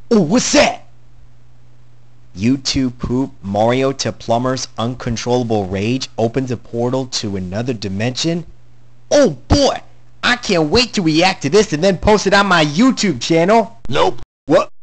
Oh, what's that? YouTube poop, Mario to Plumber's uncontrollable rage opens a portal to another dimension? Oh boy! I can't wait to react to this and then post it on my YouTube channel! Nope. What?